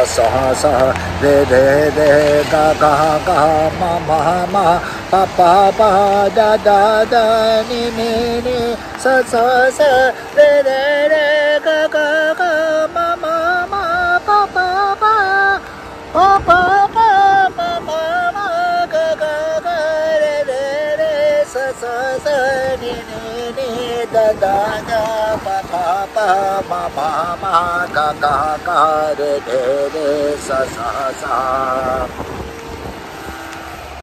sa sa re re re ga ga ga ma ma ma pa pa pa da da da ni ni ni sa sa sa re re re ga ga ga ma ma ma pa pa pa pa pa pa ma ma ma ga ga ga re re re sa sa sa ni ni ni da da da pa pa pa ma ma ma ga ga ga re re re sa sa sa